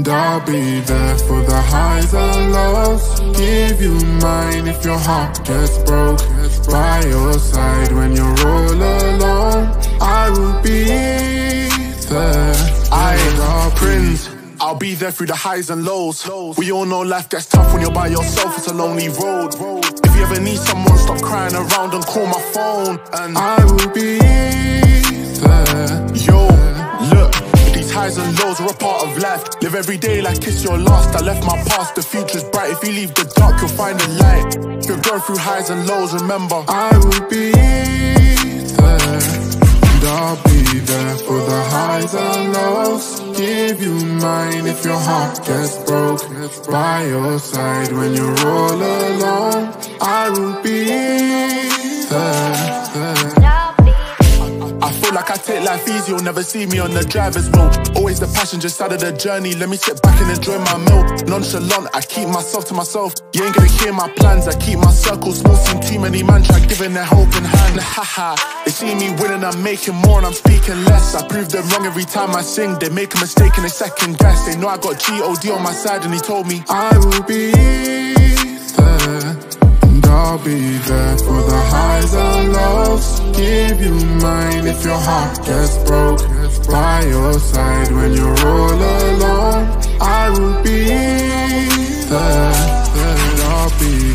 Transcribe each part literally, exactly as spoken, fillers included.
And I'll be there for the highs and lows. Give you mine if your heart gets broke. By your side when you're all alone, I will be there. I am Prinz, I'll be there through the highs and lows. We all know life gets tough when you're by yourself, it's a lonely road. If you ever need someone, stop crying around and call my phone, and I will be there. Yo, look, these highs and lows are a part of life. Live every day like it's your last. I left my past, the future's bright. If you leave the dark, you'll find the light. If you're going through highs and lows, remember I will be there. And I'll be there for the highs and lows. Give you mine if your heart gets broke. By your side when you're all alone, I will be there, there. I feel like I take life easy, you'll never see me on the driver's wheel. Always the passenger side of the journey, let me sit back and enjoy my meal. Nonchalant, I keep myself to myself. You ain't gonna hear my plans, I keep my circle small. Seen too many man try giving their hope in hand. Haha, they see me winning, I'm making more and I'm speaking less. I prove them wrong every time I sing, they make a mistake and they second guess. They know I got G O D on my side and he told me I will be there. And I'll be there for the highs and lows. Give you mine if your heart gets broke. By your side when you're all alone, I will be there, there. I'll be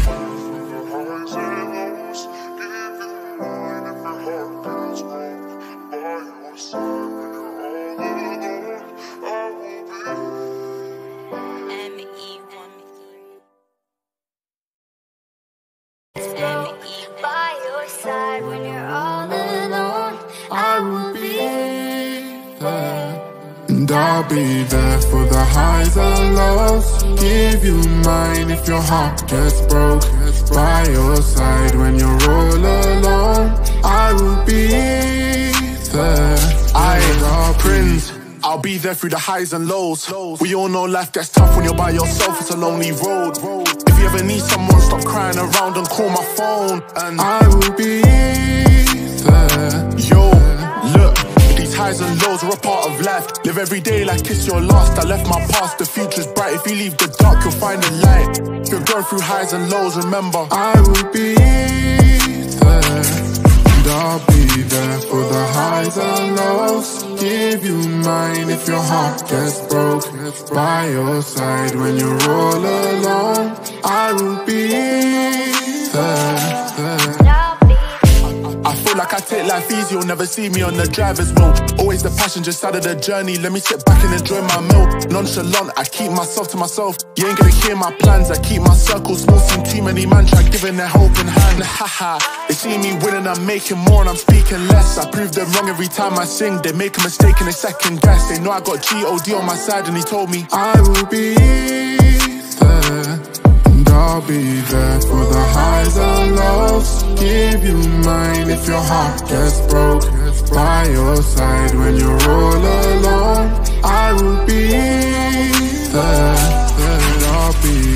by your side when you're all alone, I will be there. And I'll be there for the highs and lows. Give you mine if your heart gets broke. By your side when you're all alone, I will be there. I am Prinz, I'll be there through the highs and lows. We all know life gets tough when you're by yourself, it's a lonely road. If you ever need someone, stop crying around and call my phone, and I will be there. Yo, look, these highs and lows are a part of life. Live every day like it's your last. I left my past, the future's bright. If you leave the dark, you'll find the light. If you're going through highs and lows, remember I will be there. And I'll be there for the highs and lows. Give you mine if your heart gets broke. By your side when you're all alone, I will be there, there. I feel like I take life easy, you'll never see me on the driver's wheel. Always the passenger side of the journey, let me sit back and enjoy my meal. Nonchalant, I keep myself to myself. You ain't gonna hear my plans, I keep my circle small. Seen too many man try giving their hope in hand. Haha, they see me winning, I'm making more and I'm speaking less. I prove them wrong every time I sing, they make a mistake and they second guess. They know I got G O D on my side and he told me I will be there. And I'll be there for the highs and lows. Give you mine if your heart gets broke. By your side when you're all alone, I will be there, there. I'll be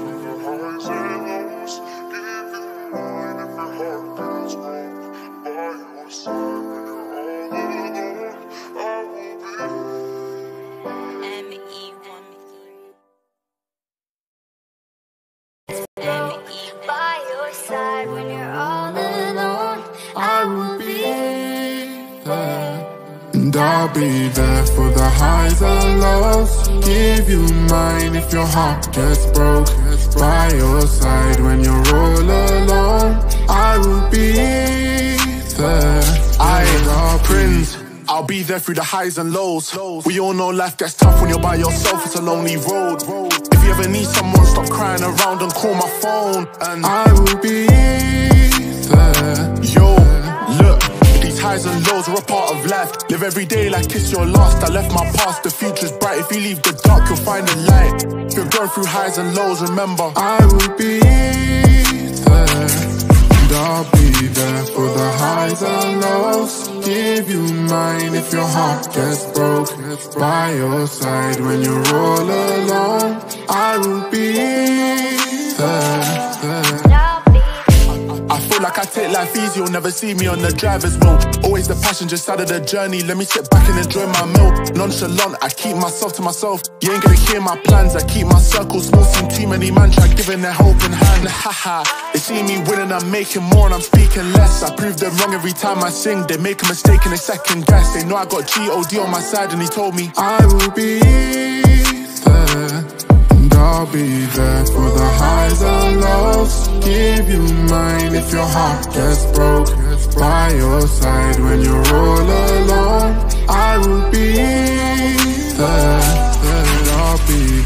by your side when you're all alone, I will be there. And I'll be there for the highs and lows. Give you mine if your heart gets broke. By your side when you're all alone, I will be there. I am Prinz, I'll be there through the highs and lows. We all know life gets tough when you're by yourself, it's a lonely road. If you ever need someone, stop crying around and call my phone, and I will be there. Yo, look, these highs and lows are a part of life. Live every day like it's your last. I left my past, the future's bright. If you leave the dark, you'll find the light. If you're going through highs and lows, remember I will be there. And I'll be there for the highs and lows. Give you mine if your heart gets broke. By your side when you're all alone, I will be there, there. I feel feel like I take life easy, you'll never see me on the driver's wheel. Always the passenger side of the journey, let me sit back and enjoy my meal. Nonchalant, I keep myself to myself. You ain't gonna hear my plans, I keep my circle small. Seen too many man try giving their helping hand. Haha, they see me winning, I'm making more and I'm speaking less. I prove them wrong every time I sing. They make a mistake and they second guess. They know I got G O D on my side and he told me I will be there, and I'll be there for the highs and lows. Give you mine if your heart gets broke. By your side when you're all alone. I will be there, there I'll be.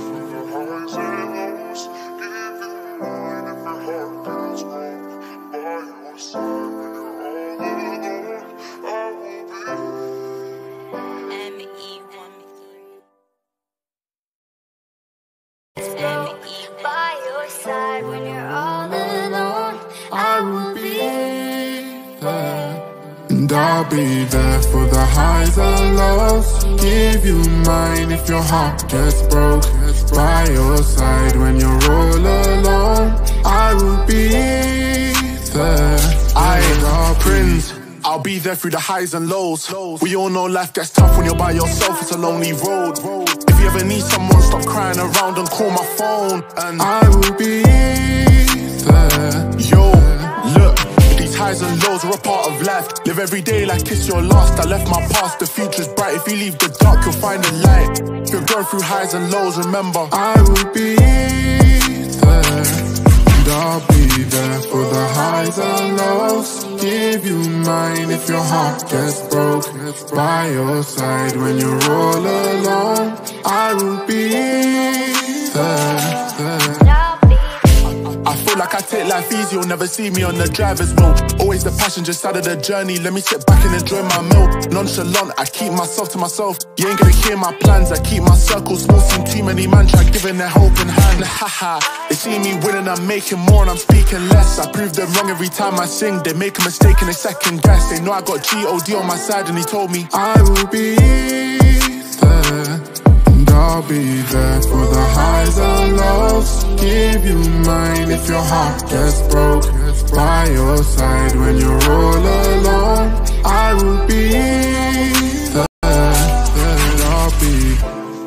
By your side when you're all alone. I will be there, and I'll be there for the highs and lows. Give you mine if your heart gets broke. By your side when you're all alone. I will be there, I Prinz. I'll be there through the highs and lows. We all know life gets tough when you're by yourself, it's a lonely road. If you ever need someone, stop crying around and call my phone. And I will be there. Yo, look, these highs and lows are a part of life. Live every day like it's your last. I left my past, the future's bright. If you leave the dark, you'll find the light. If you're going through highs and lows, remember I will be there, and I'll be there for the highs and lows. Give you mine if your heart gets broke. By your side when you're all alone. I will be there, there. I feel like I take life easy, you'll never see me on the driver's wheel. Always the passenger side of the journey, let me sit back and enjoy my meal. Nonchalant, I keep myself to myself. You ain't gonna hear my plans, I keep my circle small. Seen too many man try giving their helping hand. Haha, they see me winning, I'm making more and I'm speaking less. I prove them wrong every time I sing. They make a mistake and they second guess. They know I got G O D on my side and he told me I will be there, and I'll be there for the highs and lows. Give you mine if your heart gets broke. By your side when you're all alone. I will be there, there I'll be.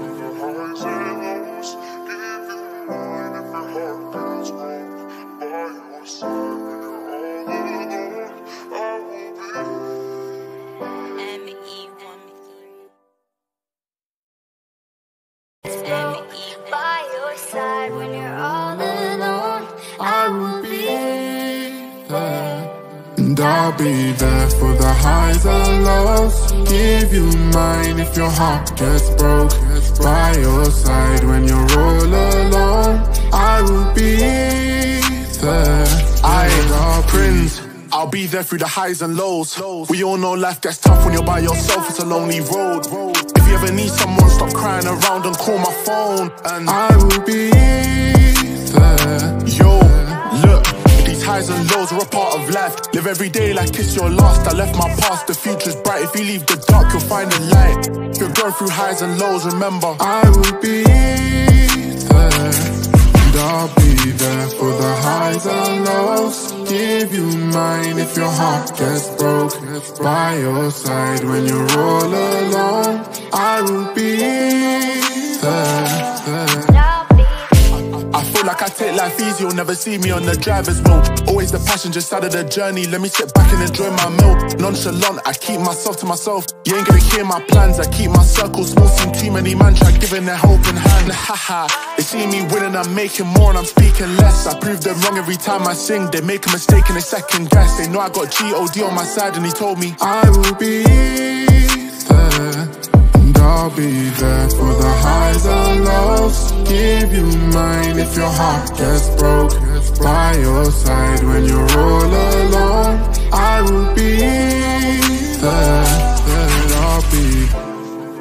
by your side when you're all alone. I will be there, and I'll be there for the highs and lows. Give you mine if your heart gets broke. By your side when you're all alone. I will be there, I Prinz. I'll be there through the highs and lows. We all know life gets tough when you're by yourself, it's a lonely road. If you ever need someone, stop crying around and call my phone. And I will be there. Yo, look, these highs and lows are a part of life. Live every day like it's your last. I left my past, the future's bright. If you leave the dark, you'll find the light. If you're going through highs and lows, remember I will be there, and I'll be there for the highs and lows. Give you mine if your heart gets broke. By your side when you're all alone. I will be there, there. I feel like I take life easy, you'll never see me on the driver's wheel. Always the passenger side of the journey, let me sit back and enjoy my meal. Nonchalant, I keep myself to myself. You ain't gonna hear my plans, I keep my circle small. Seen too many man try giving their helping hand. Haha, they see me winning, I'm making more and I'm speaking less. I prove them wrong every time I sing. They make a mistake and they second guess. They know I got G O D on my side and he told me I will be there, and I'll be there for the highs and lows. Give you mine if your heart gets broke. By your side when you're all alone. I will be there, there I'll be.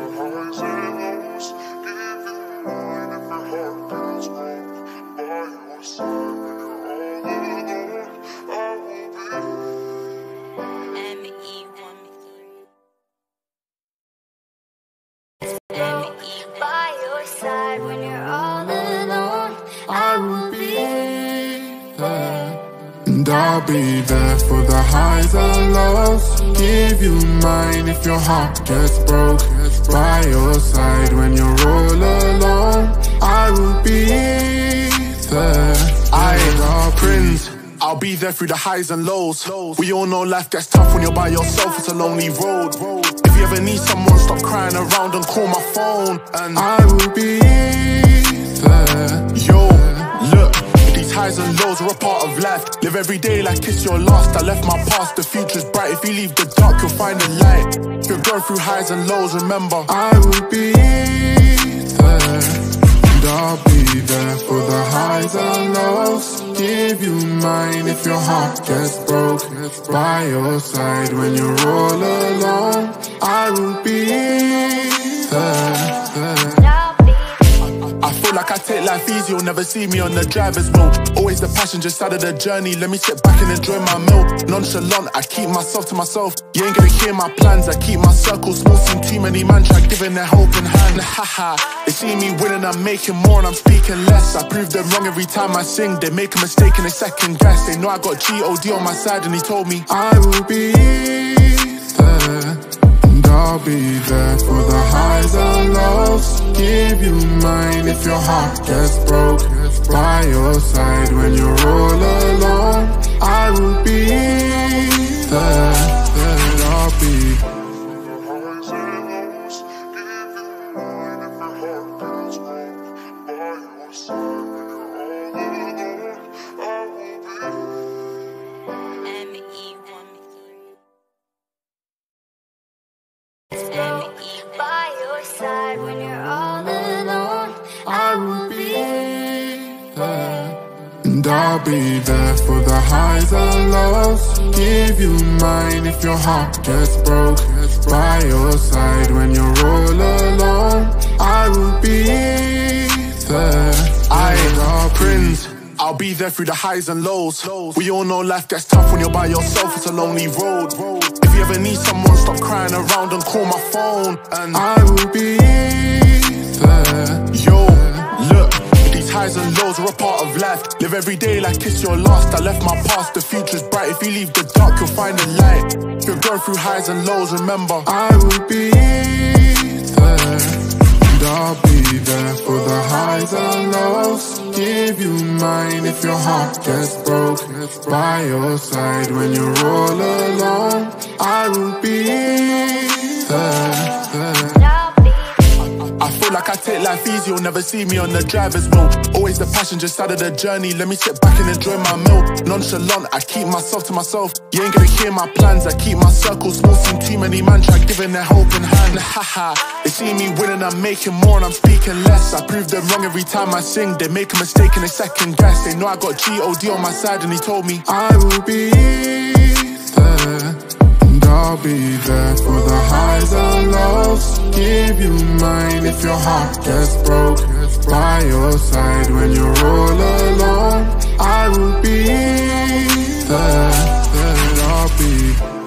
by your side when you're all alone. I will be there, and and I'll be there for the highs and lows. Give you mine if your heart gets broke. By your side when you're all alone, I will be there. I, Prinz, I'll be there through the highs and lows. We all know life gets tough when you're by yourself, it's a lonely road. If you ever need someone, stop crying around and call my phone. And I will be there. Yo, look, these highs and lows are a part of life. Live every day like it's your last. I left my past, the future's bright. If you leave the dark, you'll find the light. If you're going through highs and lows, remember I will be there, and I'll be there for the highs and lows. Give you mine if your heart gets broke. By your side when you're all alone, I will be there, there. I feel like I take life easy, you'll never see me on the driver's wheel. Always the passenger side of the journey, let me sit back and enjoy my meal. Nonchalant, I keep myself to myself. You ain't gonna hear my plans, I keep my circle small. Seen too many man try giving their hope in hand. Haha, they see me winning, I'm making more and I'm speaking less. I prove them wrong every time I sing, they make a mistake and they second guess. They know I got G O D on my side and he told me I will be there, and I'll be there for the highs and lows. Give you mine if your heart gets broke. By your side when you're all alone, I will be there, there. I'll be by your side when you're all alone, I will be there, and I'll be there for the highs and lows. Give you mine if your heart gets broke. By your side when you're all alone, I will be there. I, Prinz, I'll be there through the highs and lows. We all know life gets tough when you're by yourself, it's a lonely road. If you ever need someone, stop crying around and call my phone. And I will be there. Yo, look, these highs and lows are a part of life. Live every day like it's your last. I left my past, the future's bright. If you leave the dark, you'll find the light. If you're going through highs and lows, remember I will be there, and I'll be there for the highs and lows. Give you mine if your heart gets broke. By your side when you're all alone, I will be there, there. I feel like I take life easy, you'll never see me on the driver's wheel. Always the passenger side of the journey, let me sit back and enjoy my meal. Nonchalant, I keep myself to myself. You ain't gonna hear my plans, I keep my circle small. Seen too many man try giving their hope in hand. Haha, they see me winning, I'm making more and I'm speaking less. I prove them wrong every time I sing, they make a mistake and they second guess. They know I got G O D on my side and he told me I will be there, and I'll be there for the highs and lows. Give you mine if your heart gets broke. By your side when you're all alone, I will be there, there. I'll be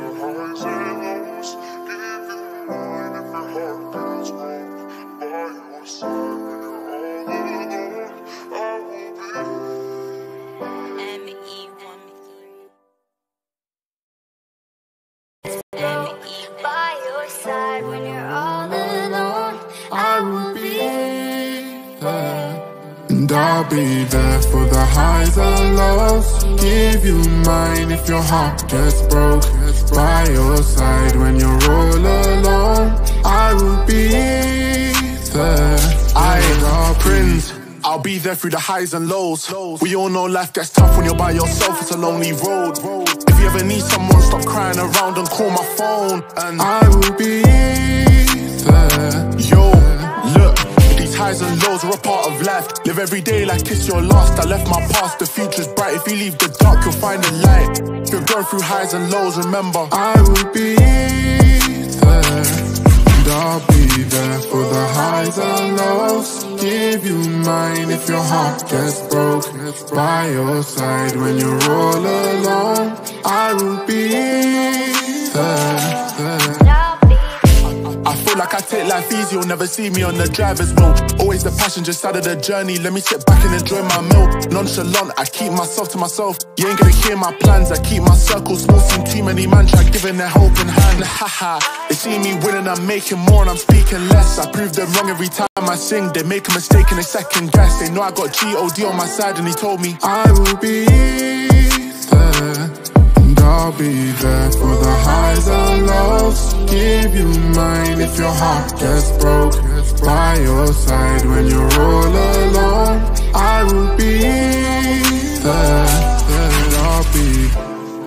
by your side when you're all alone, I will be there, and I'll be there for the highs and lows. Give you mine if your heart gets broke. By your side when you're all alone, I will be there. I, Prinz, I'll be there through the highs and lows. We all know life gets tough when you're by yourself, it's a lonely road. If you ever need someone, stop crying around and call my phone. And I will be there. Yo, look, these highs and lows are a part of life. Live every day like it's your last. I left my past, the future's bright. If you leave the dark, you'll find the light. If you're going through highs and lows, remember I will be there, and I'll be there for the highs and lows. Give you mine if your heart gets broke. By your side when you're all alone, I will be there, there. I feel feel like I take life easy, you'll never see me on the driver's wheel. Always the passenger side of the journey, let me sit back and enjoy my meal. Nonchalant, I keep myself to myself. You ain't gonna hear my plans, I keep my circle small. Seen too many man try giving their helping hand. Haha, they see me winning, I'm making more and I'm speaking less. I prove them wrong every time I sing. They make a mistake and they second guess. They know I got G O D on my side and he told me I will be there, and I'll be there for the highs and lows. Give you mine if your heart gets broke. By your side when you're all alone. I will be there, and I'll be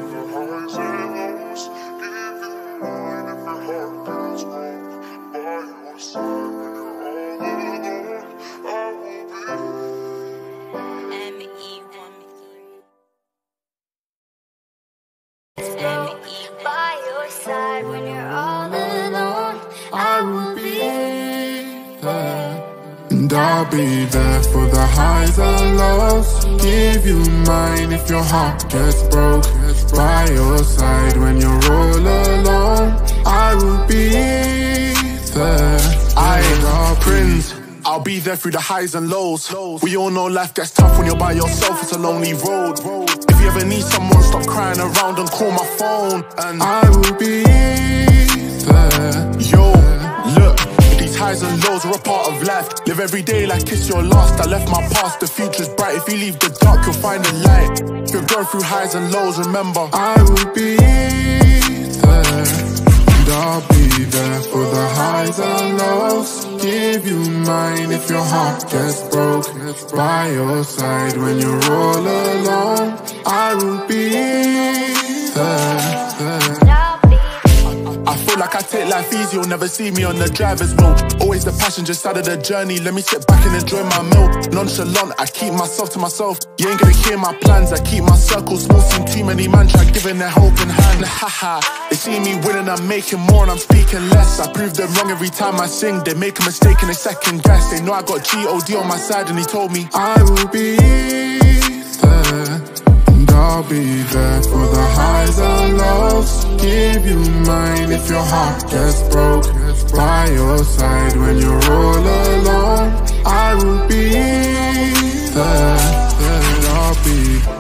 by your side when you're all alone. I will be there, and I'll be there for the highs and lows. Give you mine if your heart gets broke. By your side when you're all alone. I will be there, I, Prinz, I'll be there through the highs and lows. We all know life gets tough when you're by yourself, it's a lonely road. If you ever need someone, stop crying around and call my phone. And I will be there. Yo, look, these highs and lows are a part of life. Live every day like it's your last. I left my past, the future's bright. If you leave the dark, you'll find the light. If you're going through highs and lows, remember I will be there, and I'll be there for the highs and lows. Give you mine if your heart gets broke. By your side when you're all alone. I will be there, there. I feel like I take life easy, you'll never see me on the driver's wheel. Always the passenger side of the journey, let me sit back and enjoy my meal. Nonchalant, I keep myself to myself. You ain't gonna hear my plans, I keep my circle small. Seen too many man try giving their helping hand. Haha, they see me winning, I'm making more and I'm speaking less. I prove them wrong every time I sing. They make a mistake and they second guess. They know I got G O D on my side and he told me I will be there, and I'll be there for the highs and lows. Give you mine if your heart gets broke. By your side when you're all alone. I will be there, and I'll be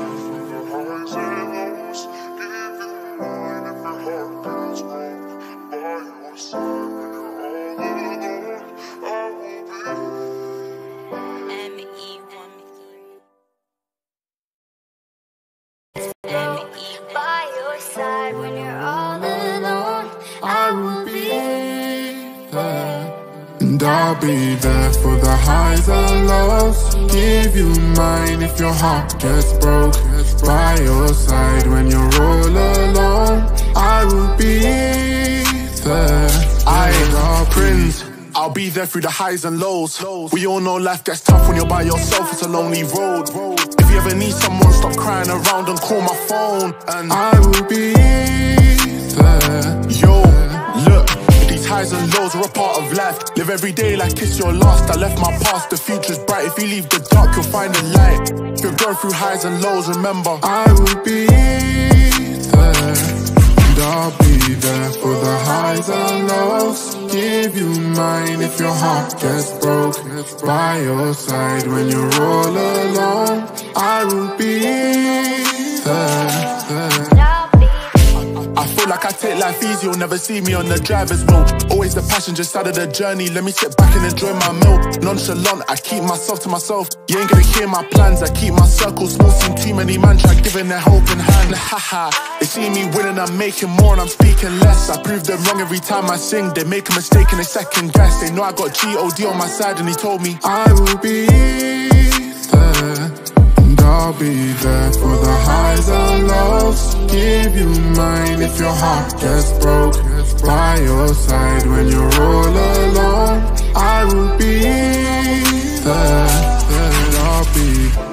by your side when you're all alone. I will be there, and I'll be there for the highs and lows. Give you mine if your heart gets broke. By your side when you're all alone. I will be there, I, Prinz, I'll be there through the highs and lows. We all know life gets tough when you're by yourself, it's a lonely road. If you ever need someone, stop crying around and call my phone. And I will be there. Yo, look, these highs and lows are a part of life. Live every day like it's your last. I left my past, the future's bright. If you leave the dark, you'll find the light. If you're going through highs and lows, remember I will be there, and I'll be there for the highs and lows. Give you mine if your heart gets broke. By your side when you're all alone. I will be there, there. I feel like I take life easy, you'll never see me on the driver's wheel. Always the passenger side of the journey, let me sit back and enjoy my meal. Nonchalant, I keep myself to myself. You ain't gonna hear my plans, I keep my circle small. Seen too many man try giving their helping hand. Haha, they see me winning, I'm making more and I'm speaking less. I prove them wrong every time I sing. They make a mistake and they second guess. They know I got G O D on my side and he told me I will be there, and I'll be there for the highs and lows. Give you mine if your heart gets broke. By your side when you're all alone. I will be there, and I'll be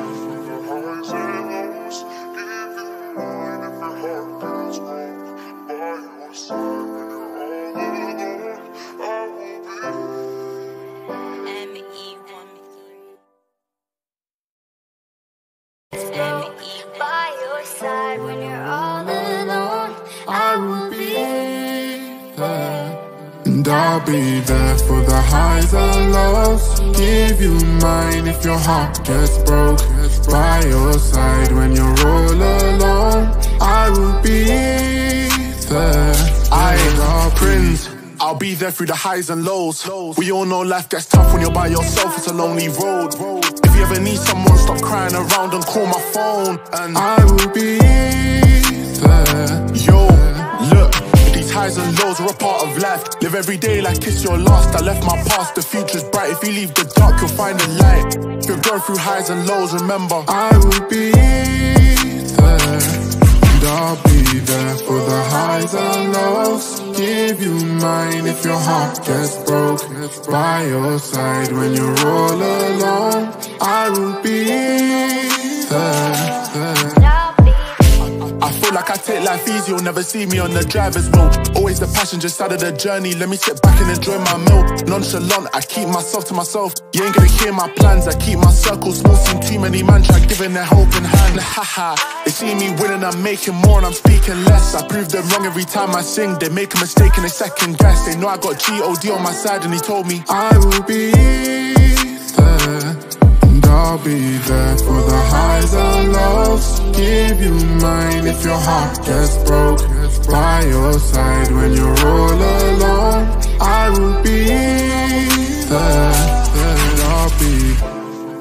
by your side when you're all alone. I will be there, and And I'll be there for the highs and lows. Give you mine if your heart gets broke. By your side when you're all alone, I will be there. I, Prinz, I'll be there through the highs and lows. We all know life gets tough when you're by yourself, it's a lonely road. If you ever need someone, stop crying around and call my phone. And I will be there. Yo, look, these highs and lows are a part of life. Live every day like it's your last. I left my past, the future's bright. If you leave the dark, you'll find the light. If you're going through highs and lows, remember I will be there. And I'll be there for the highs and lows. Give you mine if your heart gets broke. By your side when you're all alone, I will be there, there. I feel like I take life easy, you'll never see me on the driver's wheel. Always the passenger side of the journey, let me sit back and enjoy my meal. Nonchalant, I keep myself to myself. You ain't gonna hear my plans, I keep my circle small. Seen too many man try giving their helping hand. Haha, they see me winning, I'm making more and I'm speaking less. I prove them wrong every time I sing, they make a mistake and they second guess. They know I got G O D on my side and he told me I will be there. And I'll be there for the highs and lows. Give you mine if your heart gets broke. By your side when you're all alone, I will be there, there. And I'll be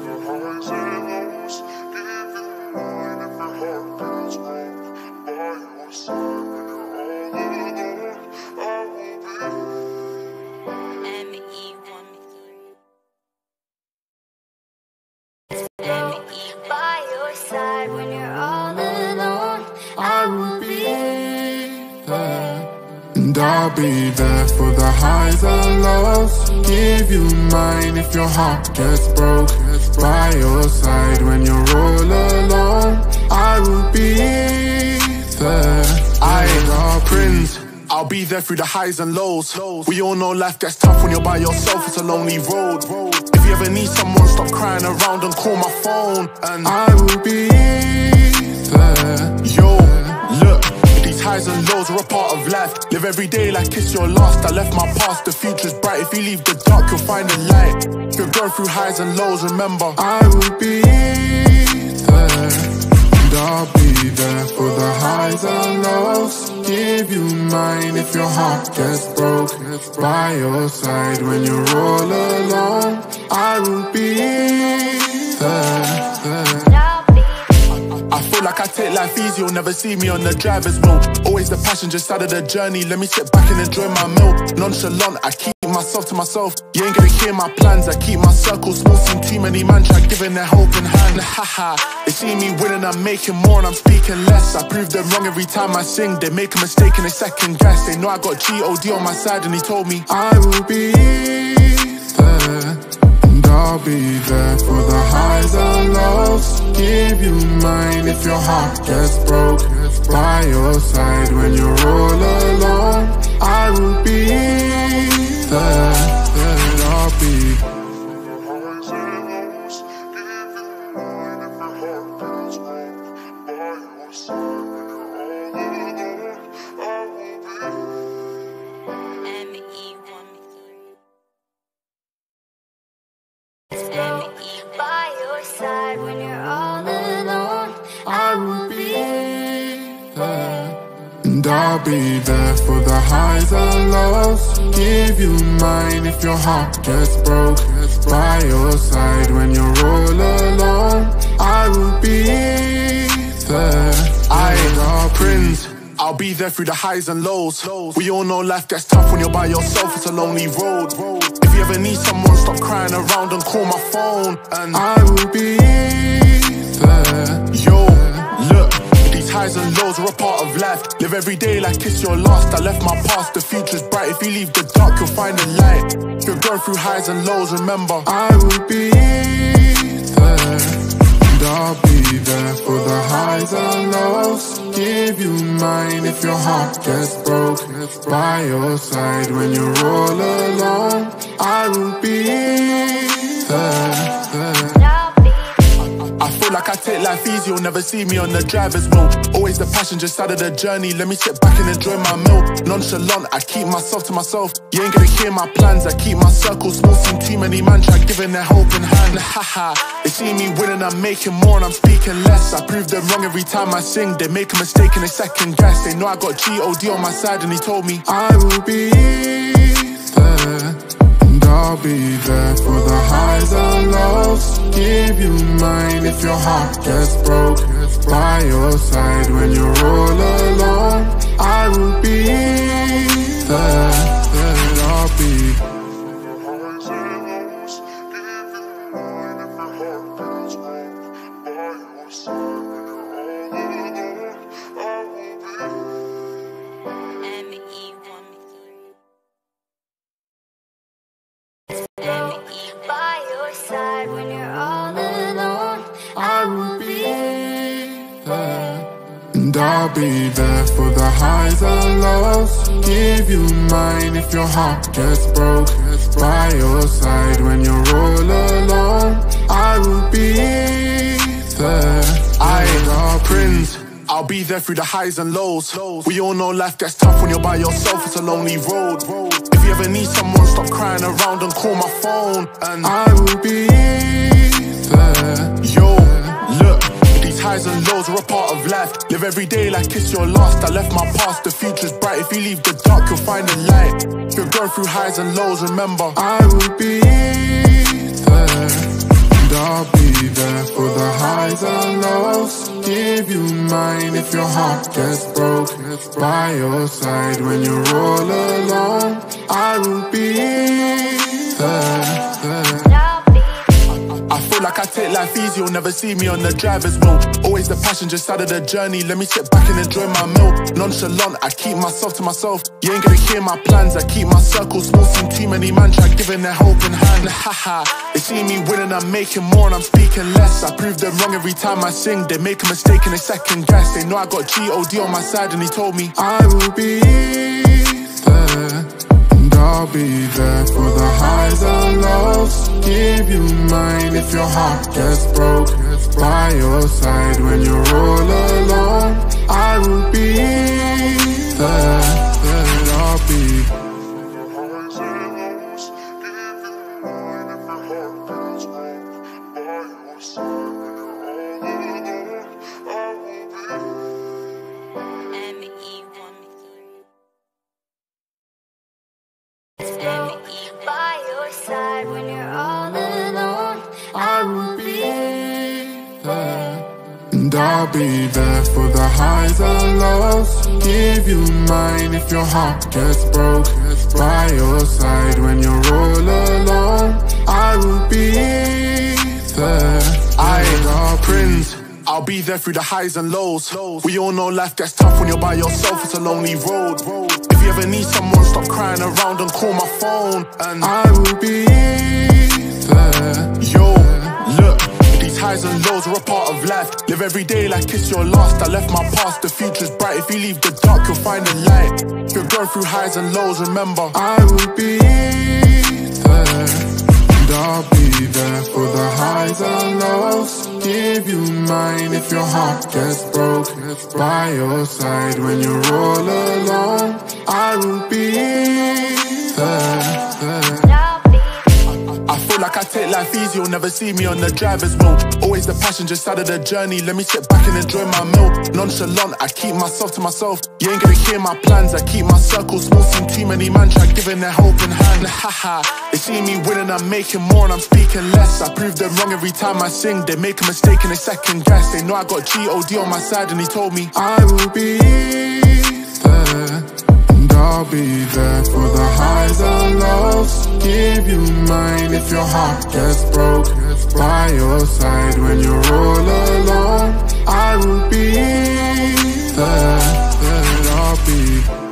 by your side when you're all alone. I will be there. And I'll be there for the highs and lows. Give you mine if your heart gets broke. By your side when you're all alone, I will be there. I, Prinz, I'll be there through the highs and lows. We all know life gets tough when you're by yourself, it's a lonely road. If you ever need someone, stop crying around and call my phone. And I will be there. Yo, look, these highs and lows are a part of life. Live every day like it's your last. I left my past, the future's bright. If you leave the dark, you'll find the light. If you're going through highs and lows, remember I will be there. And I'll be there for the highs and lows. Give you mine if your heart gets broke. By your side when you're all alone, I will be there, there. I feel like I take life easy, you'll never see me on the driver's wheel. Always the passenger side of the journey, let me sit back and enjoy my meal. Nonchalant, I keep myself to myself. You ain't gonna hear my plans, I keep my circle small. Seen too many man try giving their helping hand. Haha, they see me winning, I'm making more and I'm speaking less. I prove them wrong every time I sing, they make a mistake and they second guess. They know I got G O D on my side and he told me I will be there. And I'll be there for the highs and lows. Give you mine if your heart gets broke. By your side when you're all alone, I will be there, there. And I'll be by your side when you're all alone. I will be there. And I'll be there for the highs and lows. Give you mine if your heart gets broke. By your side when you're all alone, I will be there. I, Prinz, I'll be there through the highs and lows. We all know life gets tough when you're by yourself, it's a lonely road. If you ever need someone, stop crying around and call my phone. And I will be there. Yo, look, these highs and lows are a part of life. Live every day like it's your last. I left my past, the future's bright. If you leave the dark, you'll find the light. If you're going through highs and lows, remember I will be there. And I'll be there for the highs and lows. Give you mine if your heart gets broke. By your side when you're all alone, I will be there, there. I feel like I take life easy, you'll never see me on the driver's wheel. Always the passenger side of the journey, let me sit back and enjoy my meal. Nonchalant, I keep myself to myself. You ain't gonna hear my plans, I keep my circle small. Seen too many man try giving their helping hand. Haha, they see me winning, I'm making more and I'm speaking less. I prove them wrong every time I sing. They make a mistake and they second guess. They know I got G O D on my side and he told me I will be there, and I'll be there for the highs and lows. Give you mine if your heart gets broke. By your side when you're all alone. I will be there, and I'll be by your side when you're all alone. I will be there, and I'll be there for the highs and lows. Give you mine if your heart gets broke. By your side when you're all alone. I will be there. I, Prinz, I'll be there through the highs and lows. We all know life gets tough when you're by yourself, it's a lonely road. If you ever need someone, stop crying around and call my phone. And I will be there. Yo, look, these highs and lows are a part of life. Live every day like it's your last. I left my past, the future's bright. If you leave the dark, you'll find the light. If you're going through highs and lows, remember I will be there, and I'll be there for the highs and lows. Give you mine if your heart gets broke. By your side when you're all alone. I will be there, there. I feel like I take life easy, you'll never see me on the driver's wheel. Always the passenger side of the journey, let me sit back and enjoy my meal. Nonchalant, I keep myself to myself. You ain't gonna hear my plans, I keep my circle small. Seen too many man try giving their helping hand. Haha, they see me winning, I'm making more and I'm speaking less. I prove them wrong every time I sing. They make a mistake and they second guess. They know I got G O D on my side and he told me I will be there, and I'll be there for the highs and lows. Give you mine if your heart gets broke. By your side when you're all alone. I will be there, there I'll be. by your side when you're all alone. I will be there, and I'll be there for the highs and lows. Give you mine if your heart gets broke. By your side when you're all alone. I will be there. I, Prinz, I'll be there through the highs and lows. We all know life gets tough when you're by yourself, it's a lonely road. If you ever need someone, stop crying around and call my phone. And I will be there. Yo, look, these highs and lows are a part of life. Live every day like it's your last. I left my past, the future's bright. If you leave the dark, you'll find the light. If you're going through highs and lows, remember I will be there, and I'll be there for the highs and lows. Give you mine if your heart gets broke. By your side when you're all alone. I will be there, there. I feel like I take life easy, you'll never see me on the driver's wheel. Always the passenger side of the journey, let me sit back and enjoy my meal. Nonchalant, I keep myself to myself. You ain't gonna hear my plans, I keep my circle small. Seen too many man try giving their helping hand. Haha, they see me winning, I'm making more and I'm speaking less. I prove them wrong every time I sing. They make a mistake and they second guess. They know I got G O D on my side and he told me I will be there, and I'll be there for the highs and lows. Give you mine if your heart gets broke. By your side when you're all alone. I will be there, there I'll be.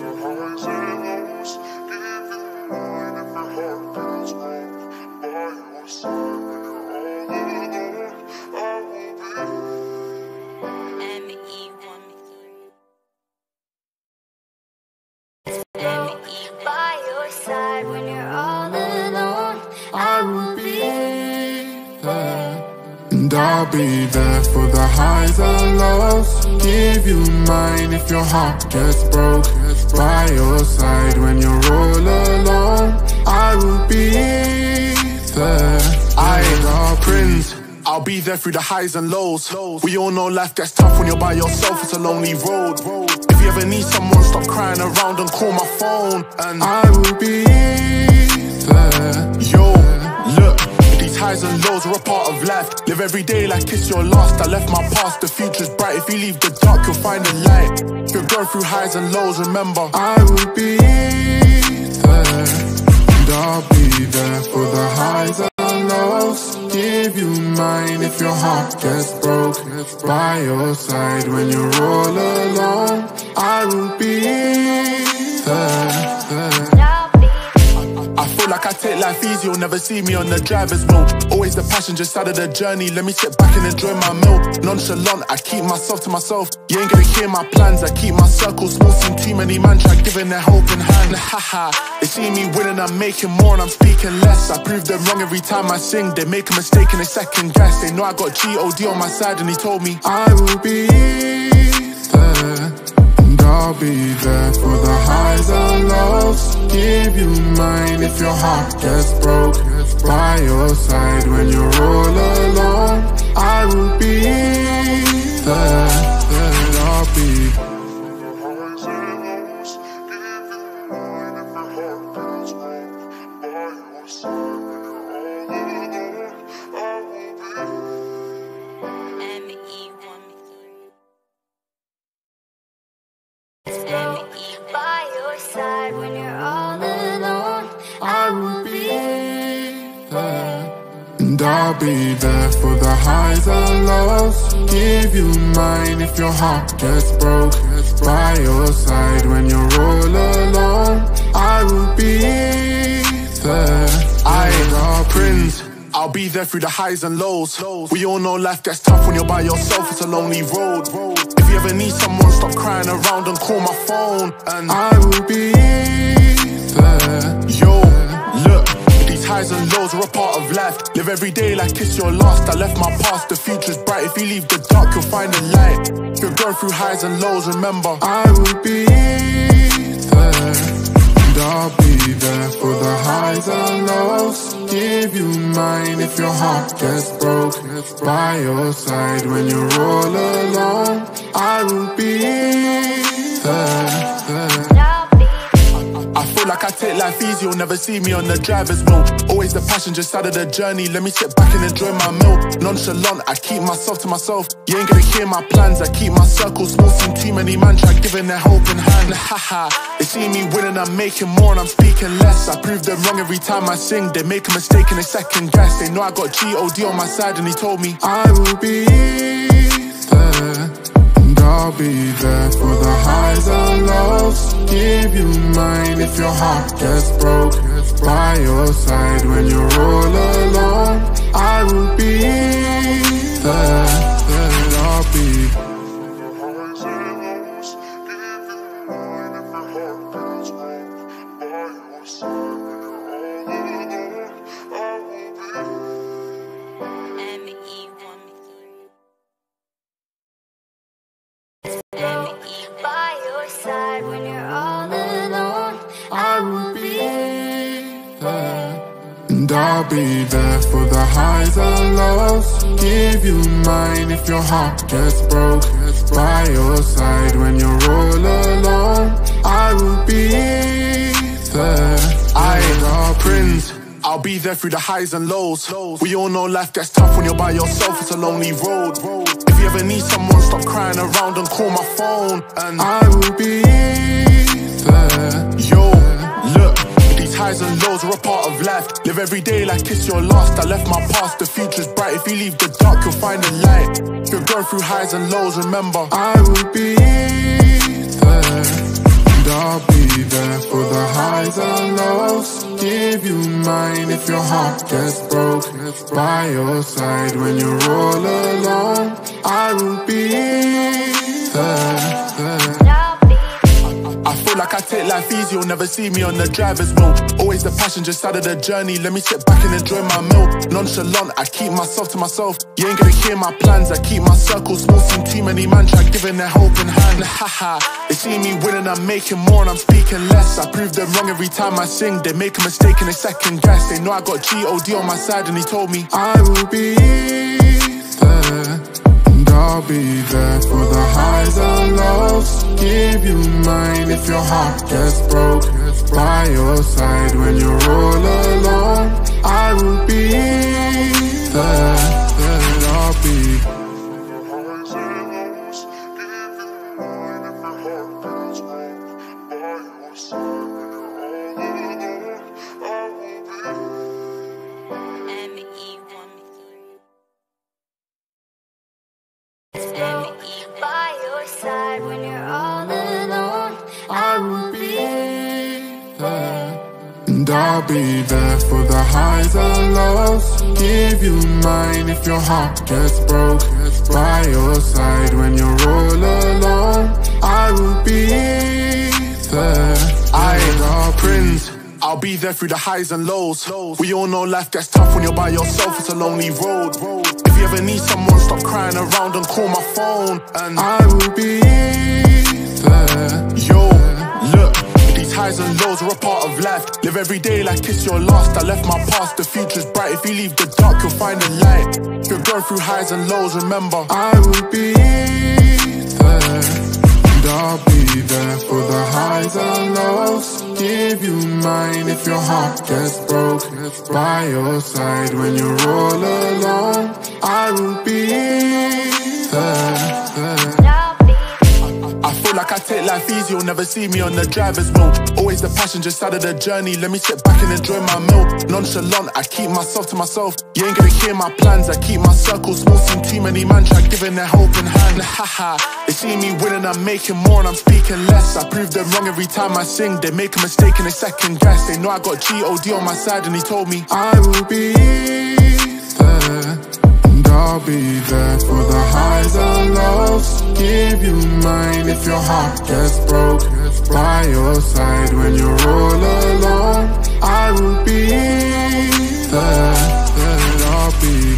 by your side when you're all alone. I will be there, and and I'll be there for the highs and lows. Give you mine if your heart gets broke. By your side when you're all alone, I will be there. I, Prinz, I'll be there through the highs and lows. We all know life gets tough when you're by yourself, it's a lonely road. If you ever need someone, stop crying around and call my phone. And I will be there. Yo, look, these highs and lows are a part of life. Live every day like it's your last. I left my past, the future's bright. If you leave the dark, you'll find the light. If you're going through highs and lows, remember I will be there, and I'll be there for the highs and lows. Give you mine if your heart gets broke. By your side when you're all alone, I will be there, there. I feel like I take life easy, you'll never see me on the driver's wheel. Always the passenger side of the journey, let me sit back and enjoy my meal. Nonchalant, I keep myself to myself. You ain't gonna hear my plans, I keep my circle small. Seen too many man try giving their hope in hand. Haha, they see me winning, I'm making more and I'm speaking less. I prove them wrong every time I sing, they make a mistake and they second guess. They know I got G O D on my side and he told me I will be there, and I'll be there for the highs and lows. Give you mine if your heart gets broke. By your side when you're all alone, I will be there, there. I'll be by your side when you're all alone, I will be there, and I'll be there for the highs and lows. Give you mine if your heart gets broke. By your side when you're all alone, I will be there. I, Prinz, I'll be there through the highs and lows. We all know life gets tough when you're by yourself, it's a lonely road. If you ever need someone, stop crying around and call my phone. And I will be there. Yo, look, these highs and lows are a part of life. Live every day like it's your last. I left my past, the future's bright. If you leave the dark, you'll find the light. If you're going through highs and lows, remember I will be there, and I'll be there for the highs and lows. Give you mine if your heart gets broke. By your side when you're all alone, I will be there, there. I feel like I take life easy, you'll never see me on the driver's wheel. Always the passenger side of the journey, let me sit back and enjoy my meal. Nonchalant, I keep myself to myself. You ain't gonna hear my plans, I keep my circle small. Seen too many man try giving their hope in hand. Haha, they see me winning, I'm making more and I'm speaking less. I prove them wrong every time I sing, they make a mistake and they second guess. They know I got G O D on my side and he told me I will be there, and I'll be there for the highs and lows. Give you mine if your heart gets broke. By your side when you're all alone, I will be there, there. I'll be by your side when you're all alone, I will be there, and I'll be there for the highs and lows. Give you mine if your heart gets broke. By your side when you're all alone, I will be there. I, Prinz, I'll be there through the highs and lows. We all know life gets tough when you're by yourself, it's a lonely road. If you ever need someone, stop crying around and call my phone. And I will be there. Yo, look, these highs and lows are a part of life. Live every day like it's your last. I left my past, the future's bright. If you leave the dark, you'll find the light. If you're going through highs and lows, remember I will be there, and I'll be there for the highs and lows. Give you mine if your heart gets broke. By your side when you're all alone, I will be there, there. I feel feel like I take life easy, you'll never see me on the driver's wheel. Always the passenger side of the journey, let me sit back and enjoy my meal. Nonchalant, I keep myself to myself. You ain't gonna hear my plans, I keep my circle small. Seen too many man try giving their helping hand. Haha, they see me winning, I'm making more and I'm speaking less. I prove them wrong every time I sing, they make a mistake and a second guess. They know I got G O D on my side and he told me I will be there, and I'll be there for the highs and lows. Give you mine if your heart gets broke. By your side when you're all alone. I will be there, there I'll be. By your side when you're all alone. I will be there, and I'll be there for the highs and lows. Give you mine if your heart gets broke. By your side when you're all alone. I will be there, I Prinz, I'll be there through the highs and lows. We all know life gets tough when you're by yourself, it's a lonely road. If you ever need someone, stop crying around and call my phone. And I will be there. Yo, look, these highs and lows are a part of life. Live every day like it's your last. I left my past, the future's bright. If you leave the dark, you'll find the light. If you go through highs and lows, remember I will be there, and I'll be there for the highs and lows. Give you mine if your heart gets broke. By your side when you're all alone. I will be there, there. I feel like I take life easy, you'll never see me on the driver's wheel. Always the passenger side of the journey, let me sit back and enjoy my meal. Nonchalant, I keep myself to myself. You ain't gonna hear my plans, I keep my circle small. Seen too many man try giving their helping hand. Haha, they see me winning, I'm making more and I'm speaking less. I prove them wrong every time I sing, they make a mistake and a second guess. They know I got G O D on my side and he told me I will be there, and I'll be there for the highs and lows. Give you mine if your heart gets broke. By your side when you're all alone. I will be there, there I'll be.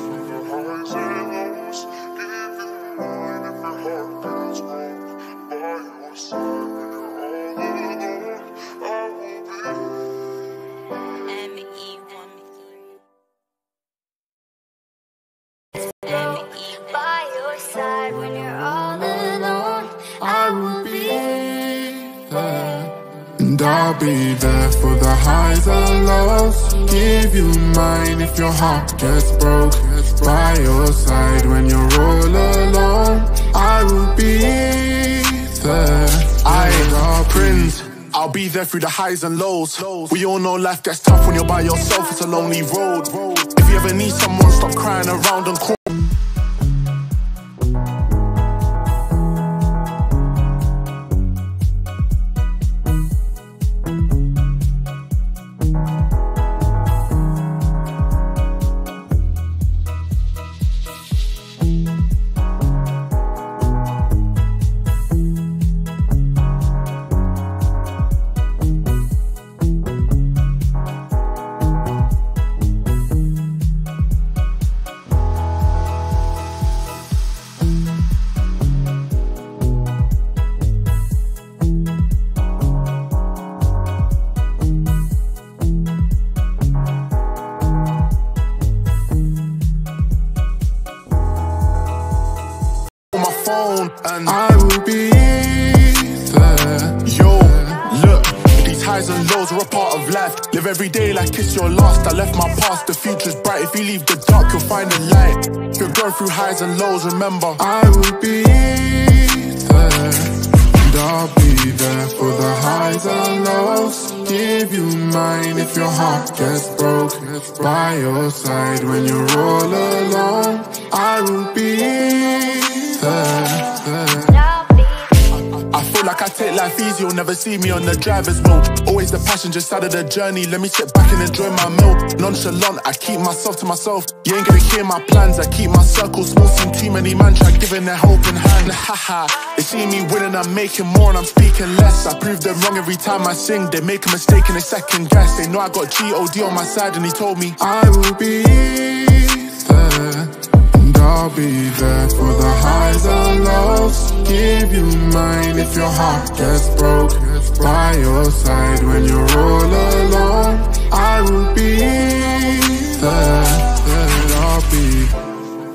by your side when you're all alone. I will be there, and I'll be there for the highs and lows. Give you mine if your heart gets broke. By your side when you're all alone. I will be there. I Prinz, I'll be there through the highs and lows. We all know life gets tough when you're by yourself, it's a lonely road. If you ever need someone, stop crying around and call. And I will be there. Yo, look, these highs and lows are a part of life. Live every day like it's your last. I left my past, the future's bright. If you leave the dark, you'll find the light. If you go through highs and lows, remember I will be there, and I'll be there for the highs and lows. Give you mine if your heart gets broke. By your side when you're all alone. I will be there, there. I feel feel like I take life easy, you'll never see me on the driver's wheel. Always the passenger side of the journey, let me sit back and enjoy my meal. Nonchalant, I keep myself to myself. You ain't gonna hear my plans, I keep my circle small. Seen too many man try giving their helping hand. Haha, they see me winning, I'm making more and I'm speaking less. I prove them wrong every time I sing. They make a mistake and they second guess. They know I got G O D on my side and he told me I will be there, and I'll be there for the highs and lows. Give you mine if your heart gets broke. By your side when you're all alone. I will be there, and I'll be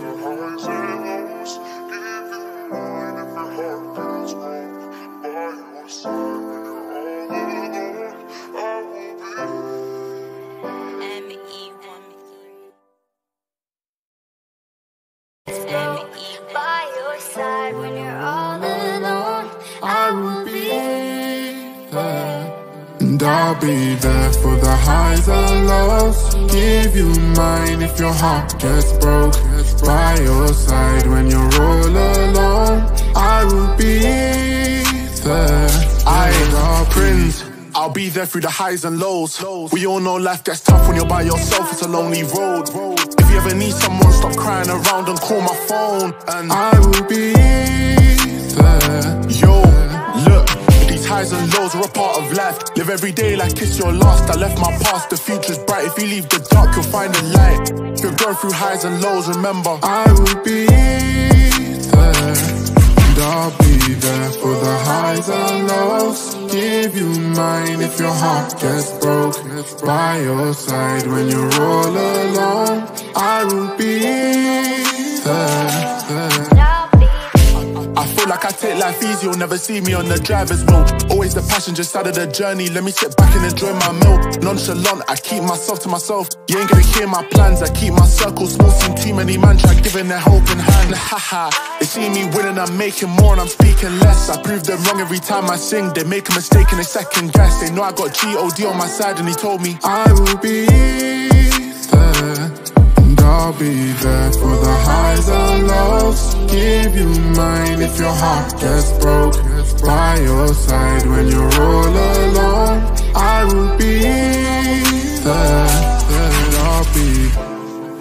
by your side when you're all alone. I will be there, and I'll be there for the highs and lows. Give you mine if your heart gets broke. By your side when you're all alone. I will be there, I, Prinz, I'll be there through the highs and lows. We all know life gets tough when you're by yourself, it's a lonely road. If you ever need someone, stop crying around and call my phone. And I will be there. Yo, look, these highs and lows are a part of life. Live every day like it's your last. I left my past, the future's bright. If you leave the dark, you'll find the light. If you're going through highs and lows, remember I will be there, and I'll be there for the highs and lows. Give you mine if your heart gets broke. By your side when you're all alone. I will be there, there. I feel like I take life easy, you'll never see me on the driver's wheel. Always the passenger side of the journey, let me sit back and enjoy my meal. Nonchalant, I keep myself to myself. You ain't gonna hear my plans, I keep my circle small. Seen too many man try giving their helping hand. Haha, they see me winning, I'm making more and I'm speaking less. I prove them wrong every time I sing. They make a mistake and they second guess. They know I got G O D on my side and he told me I will be there, and I'll be there for the highs and lows. Give you mine if your heart gets broke. By your side when you're all alone. I will be there, there I'll be.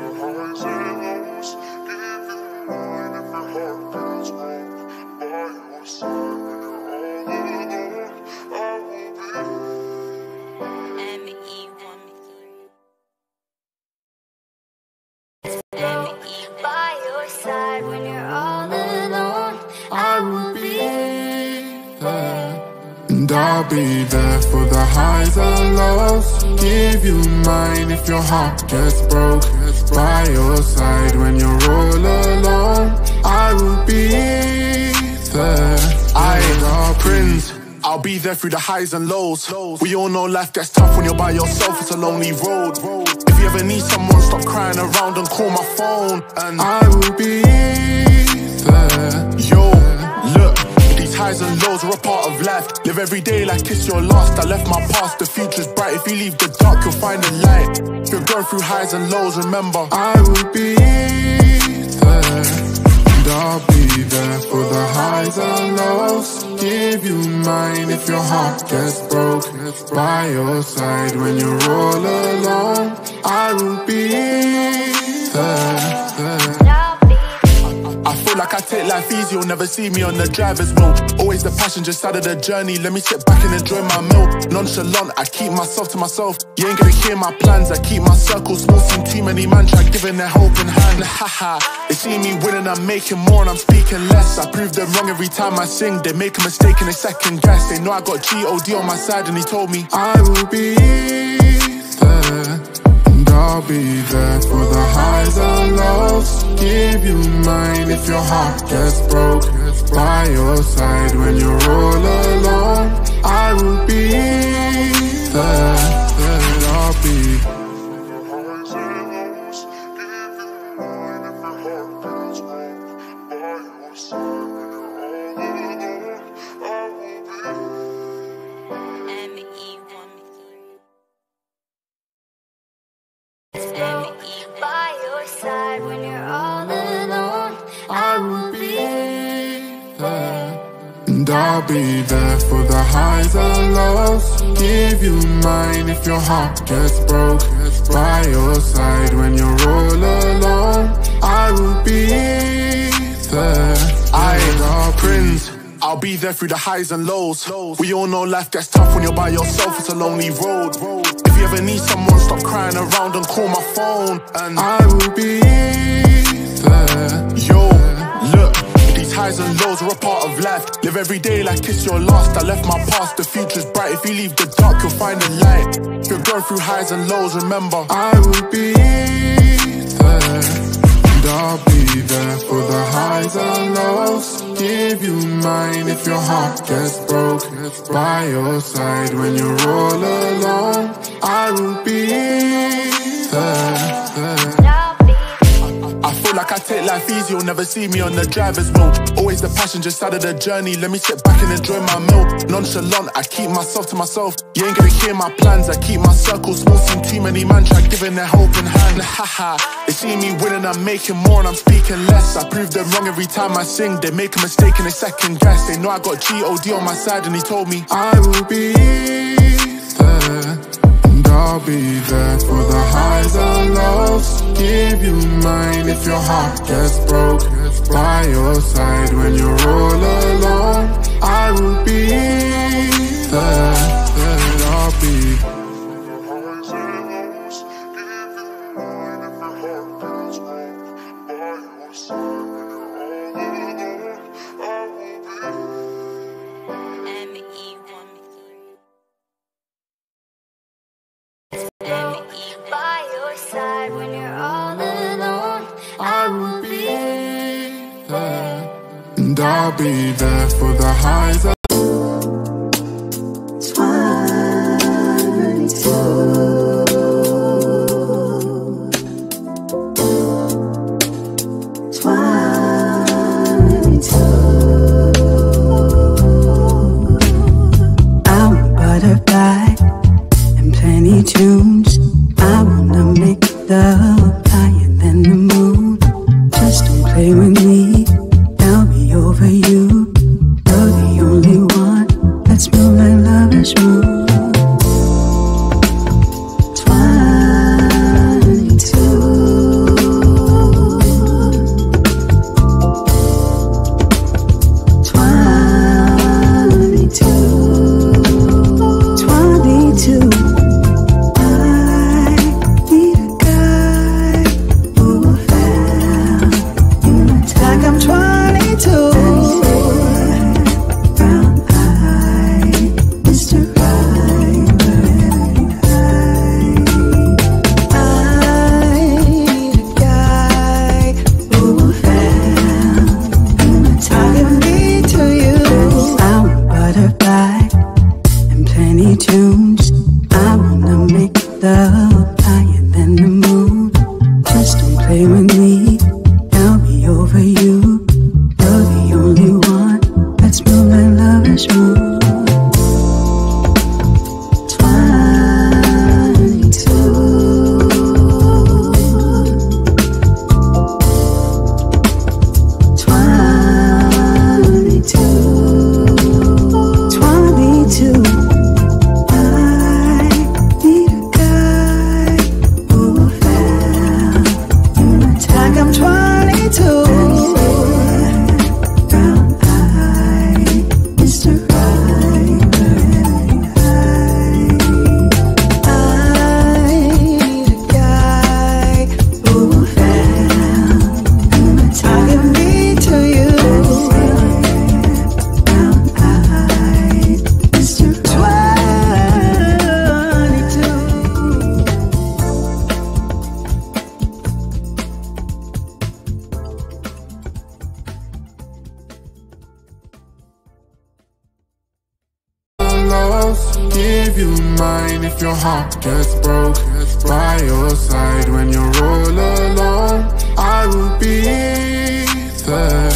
By your side when you're all alone. I will be there, and I'll be there for the highs and lows. Give you mine if your heart gets broke. By your side when you're all alone. I will be there, I, Prinz, I'll be there through the highs and lows. We all know life gets tough when you're by yourself, it's a lonely road. If you ever need someone, stop crying around and call my phone. And I will be there. Yo, look, these highs and lows are a part of life. Live every day like it's your last. I left my past, the future's bright. If you leave the dark, you'll find the light. If you're going through highs and lows, remember I will be there, and I'll be there for the highs and lows. Give you mine if your heart gets broke. By your side when you're all alone. I will be there, there. I feel like I take life easy, you'll never see me on the driver's wheel. Always the passenger side of the journey, let me sit back and enjoy my meal. Nonchalant, I keep myself to myself. You ain't gonna hear my plans, I keep my circle small. Seen too many man try giving their helping hand. Haha, they see me winning, I'm making more and I'm speaking less. I prove them wrong every time I sing. They make a mistake and they second guess. They know I got G O D on my side and he told me I will be there, and I'll be there for the highs and lows. Give you mine if your heart gets broke. By your side when you're all alone. I will be there, there I'll be. By your side when you're all alone. I will be there, and I'll I'll be there for the highs and lows. Give you mine if your heart gets broke. By your side when you're all alone, I will be there. I, Prinz, I'll be there through the highs and lows. We all know life gets tough when you're by yourself, it's a lonely road. If you ever need someone, stop crying around and call my phone. And I will be there. Yo, look, these highs and lows are a part of life. Live every day like it's your last. I left my past, the future's bright. If you leave the dark, you'll find the light. If you're going through highs and lows, remember I will be there. And I'll be there for the highs and lows. Give you mine if your heart gets broke. By your side when you're all alone, I will be there, there. I feel like I take life easy, you'll never see me on the driver's wheel. Always the passenger side of the journey, let me sit back and enjoy my meal. Nonchalant, I keep myself to myself. You ain't gonna hear my plans, I keep my circle small. Seen too many man try giving their hope in hand. Haha, they see me winning, I'm making more and I'm speaking less. I prove them wrong every time I sing, they make a mistake and they second guess. They know I got G O D on my side and he told me I will be there. I'll be there for the highs and lows. Give you mine if your heart gets broke. By your side when you're all alone, I will be there, there. I'll be by your side when you're all alone. I will be there. And I'll be there for the highs and I'm butterfly and plenty tunes. I wanna make love higher than the moon. Just don't play with me, I'll be over you. You're the only one, let's move like lovers move. give you mine if your heart gets broke. By your side when you're all alone, I will be there.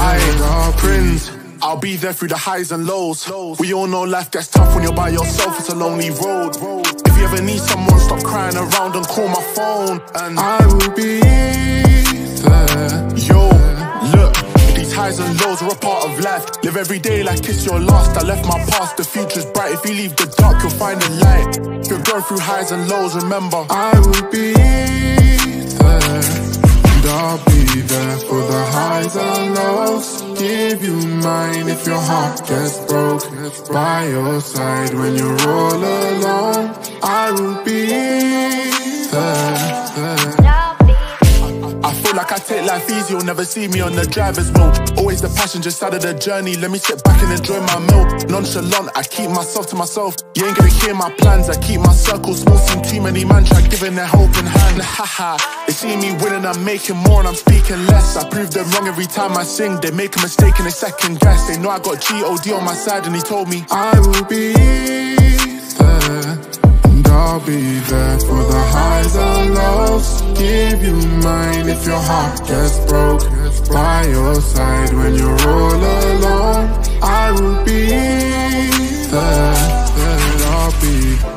I, Prinz, I'll be there through the highs and lows. We all know life gets tough when you're by yourself, it's a lonely road. If you ever need someone, stop crying around and call my phone. And I will be there. Yo, look, these These highs and lows are a part of life. Live every day like it's your last. I left my past, the future's bright. If you leave the dark, you'll find the light. If you're going through highs and lows, remember I will be there, and I'll be there for the highs and lows. Give you mine if your heart gets broke. By your side when you're all alone. I will be there, there. I feel like I take life easy, you'll never see me on the driver's wheel. Always the passenger side of the journey, let me sit back and enjoy my meal. Nonchalant, I keep myself to myself. You ain't gonna hear my plans, I keep my circle small. Seen too many man try giving their helping hand. Haha, they see me winning, I'm making more and I'm speaking less. I prove them wrong every time I sing. They make a mistake and they second guess. They know I got G O D on my side and he told me I will be there, and I'll be there for the highs and lows. Give you mine if your heart gets broke. By your side when you're all alone. I will be there, there. I'll be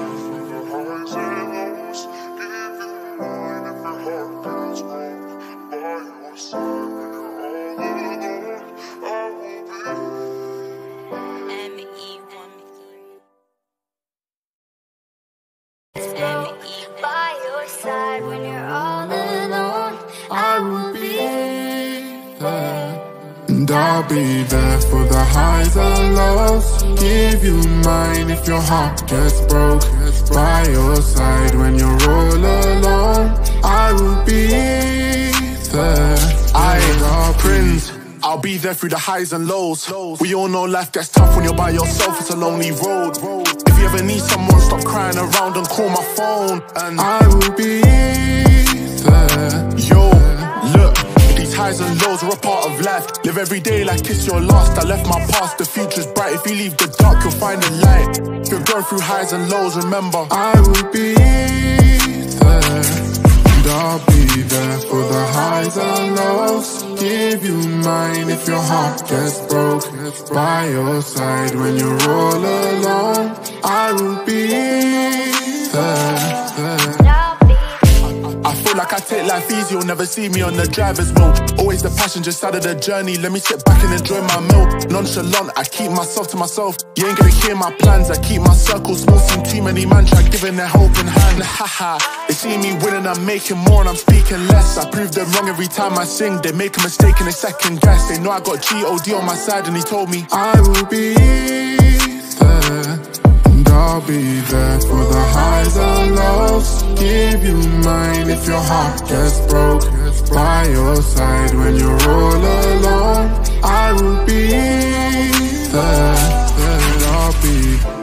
by your side when you're all alone. I will be there, and I'll be there for the highs and lows. Give you mine if your heart gets broke. By your side when you're all alone. I will be there. I, Prinz, I'll be there through the highs and lows. We all know life gets tough when you're by yourself, it's a lonely road. If you ever need someone, stop crying around and call my phone. And I will be there. Yo, look, these highs and lows are a part of life. Live every day like it's your last. I left my past, the future's bright. If you leave the dark, you'll find the light. If you're going through highs and lows, remember I will be there, and I'll be there for the highs and lows. Give you mine if your heart gets broke. By your side when you're all alone. I will be there, there. I feel like I take life easy, you'll never see me on the driver's wheel. Always the passenger side of the journey, let me sit back and enjoy my meal. Nonchalant, I keep myself to myself. You ain't gonna hear my plans, I keep my circle small. Seen too many man try giving their helping hand. Haha, they see me winning, I'm making more and I'm speaking less. I prove them wrong every time I sing. They make a mistake and they second guess. They know I got G O D on my side and he told me I will be there, and I'll be there for the highs and lows. Give you mine if your heart gets broke. By your side when you're all alone. I will be there, there. I'll be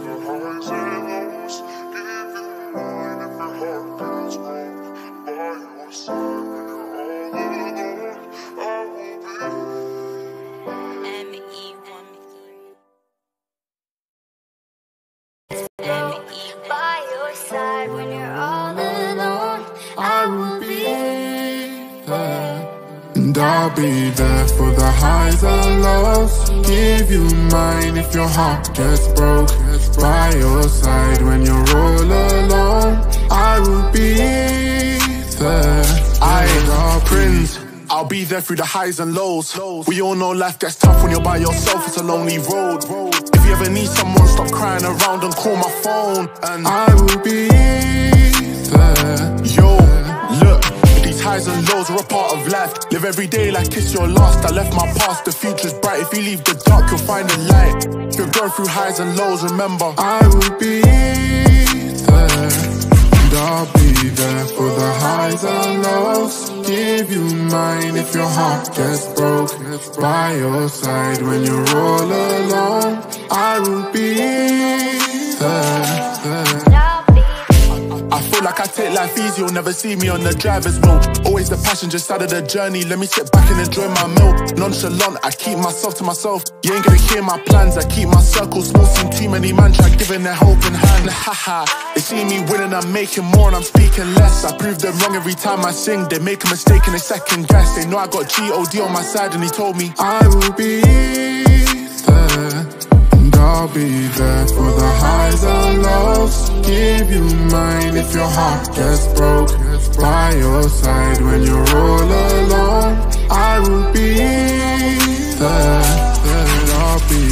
by your side when you're all alone. I will be there, and I'll be there for the highs and lows. Give you mine if your heart gets broke. By your side when you're all alone. I will be there. I, Prinz, I'll be there through the highs and lows. We all know life gets tough when you're by yourself, it's a lonely road. If you ever need someone, stop crying around and call my phone. And I will be there. Yo, look, these highs and lows are a part of life. Live every day like it's your last. I left my past, the future's bright. If you leave the dark, you'll find the light. If you're going through highs and lows, remember I will be there, and I'll be there for the highs and lows. Give you mine if your heart gets broke. By your side when you're all alone. I will be there, there. I feel like I take life easy, you'll never see me on the driver's wheel. Always the passenger side of the journey, let me sit back and enjoy my meal. Nonchalant, I keep myself to myself. You ain't gonna hear my plans, I keep my circle small. Seen too many man try giving their helping hand. Haha, they see me winning, I'm making more and I'm speaking less. I prove them wrong every time I sing. They make a mistake and they second guess. They know I got G O D on my side and he told me I will be there, and I'll be there for the highs and lows. Give you mine if your heart gets broke. by your side when you're all alone. I will be there, there I'll be.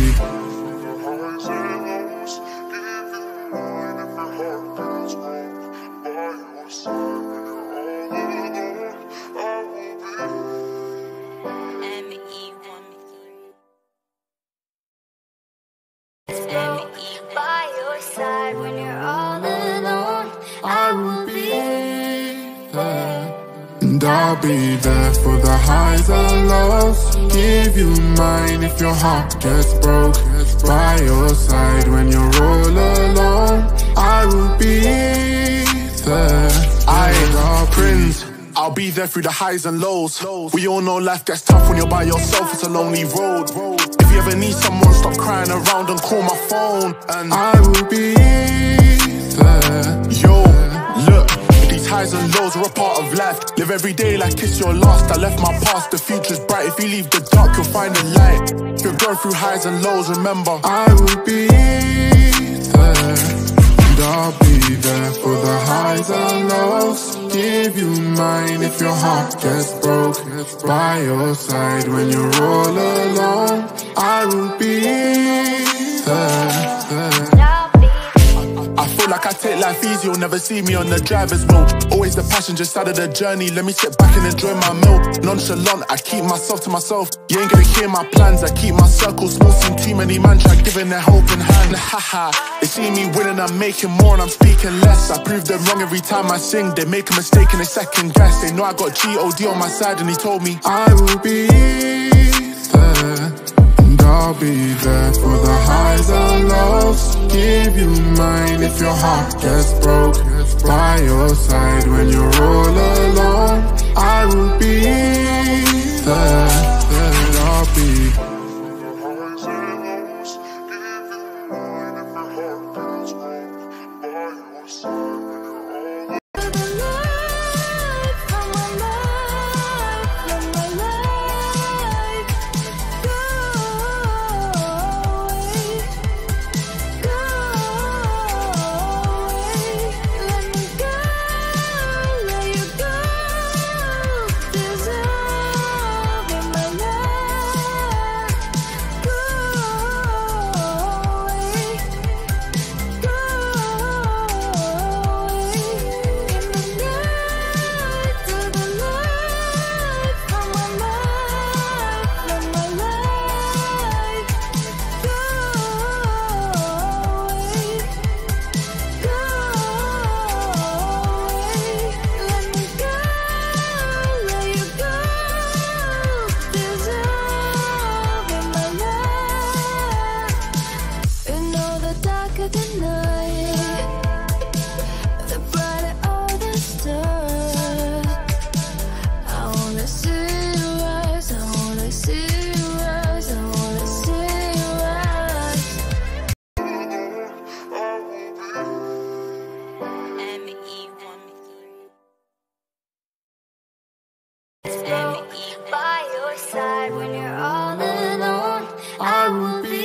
By your side when you're all alone. I will be there, and I'll be there for the highs and lows. Give you mine if your heart gets broke. By your side when you're all alone. I will be there. I Prinz, I'll be there through the highs and lows. We all know life gets tough when you're by yourself, it's a lonely road. If you ever need someone, stop crying around and call my phone. And I will be there. Yo, look, these highs and lows are a part of life. Live every day like it's your last. I left my past, the future's bright. If you leave the dark, you'll find the light. If you're going through highs and lows, remember I will be there, and I'll be there for the highs and lows. Give you mine if your heart gets broke. By your side when you're all alone. I will be there, there. I feel like I take life easy, you'll never see me on the driver's wheel. Always the passenger side of the journey, let me sit back and enjoy my meal. Nonchalant, I keep myself to myself. You ain't gonna hear my plans, I keep my circle small. Seen too many man try giving their hope in hand. Haha, they see me winning, I'm making more and I'm speaking less. I prove them wrong every time I sing, they make a mistake and they second guess. They know I got G O D on my side and he told me I will be there, and I'll be there for the highs and lows. Give you mine if your heart gets broke. By your side when you're all alone. I will be there, there I'll be. By your side when you're all alone. I will be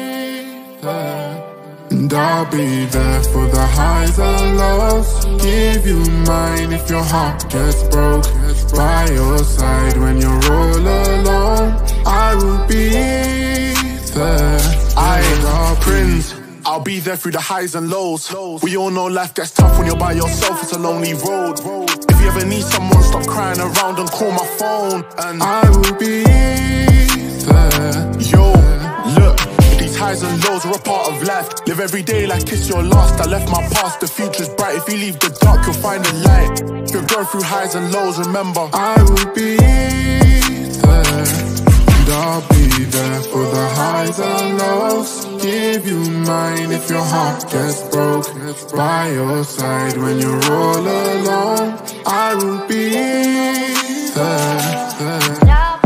there, and I'll be there for the highs and lows. Give you mine if your heart gets broke. By your side when you're all alone. I will be there. I Prinz, I'll be there through the highs and lows. We all know life gets tough when you're by yourself, it's a lonely road. If you ever need someone, stop crying around and call my phone. And I will be there. Yo, look, these highs and lows are a part of life. Live every day like it's your last. I left my past, the future's bright. If you leave the dark, you'll find the light. If you're going through highs and lows, remember I will be there, and I'll be there for the highs and lows. Give you mine if your heart gets broke. By your side when you're all alone. I will be there, there.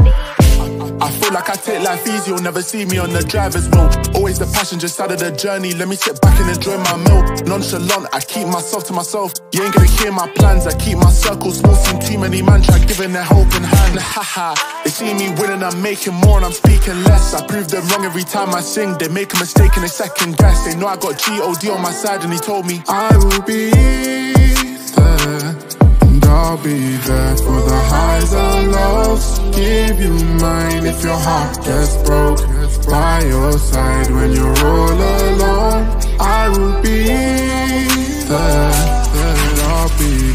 I feel like I take life easy, you'll never see me on the driver's wheel. Always the passenger side of the journey, let me sit back and enjoy my meal. Nonchalant, I keep myself to myself. You ain't gonna hear my plans, I keep my circle small. Seen too many man try giving their hope in hand. Haha, they see me winning, I'm making more and I'm speaking less. I prove them wrong every time I sing, they make a mistake and they second guess. They know I got G O D on my side and he told me I will be there, and I'll I'll be there for the highs and lows. Give you mine if your heart gets broke. By your side when you're all alone. I will be there, there I'll be.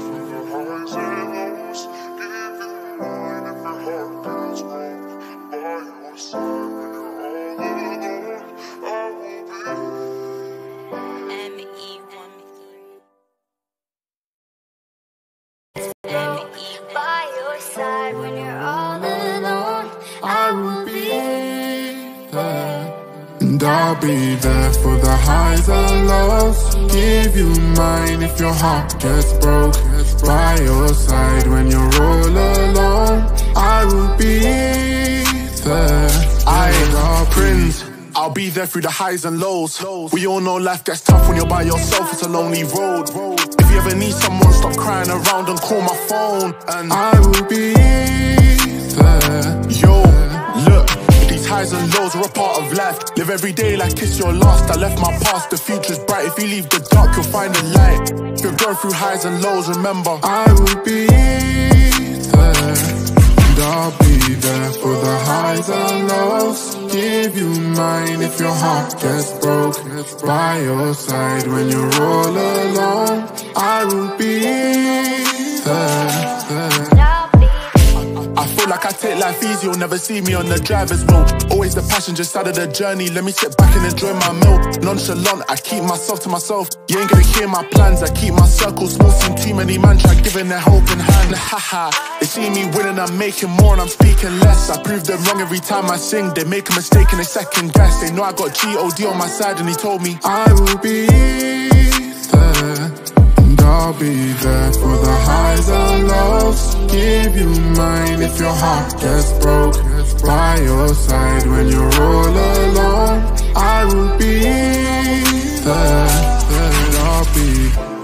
By your side when you're all alone. I will be there. And I'll be there for the highs and lows. Give you mine if your heart gets broke. By your side when you're all alone. I will be there. I, Prinz, I'll be there through the highs and lows. We all know life gets tough when you're by yourself, it's a lonely road. If you ever need someone, stop crying around and call my phone. And I will be there. Yo, look, these highs and lows are a part of life. Live every day like it's your last. I left my past, the future's bright. If you leave the dark, you'll find the light. If you're going through highs and lows, remember I will be there. And I'll be there for the highs and lows. Give you mine if your heart gets broke. By your side when you're all alone. I will be there, there. I feel like I take life easy, you'll never see me on the driver's wheel. Always the passenger side of the journey, let me sit back and enjoy my meal. Nonchalant, I keep myself to myself. You ain't gonna hear my plans, I keep my circle small. Seen too many man try giving their helping hand. Haha, they see me winning, I'm making more and I'm speaking less. I prove them wrong every time I sing, they make a mistake and they second guess. They know I got G O D on my side and he told me I will be there. I'll be there for the highs and lows. Give you mine if your heart gets broke. By your side when you're all alone. I will be there, there I'll be.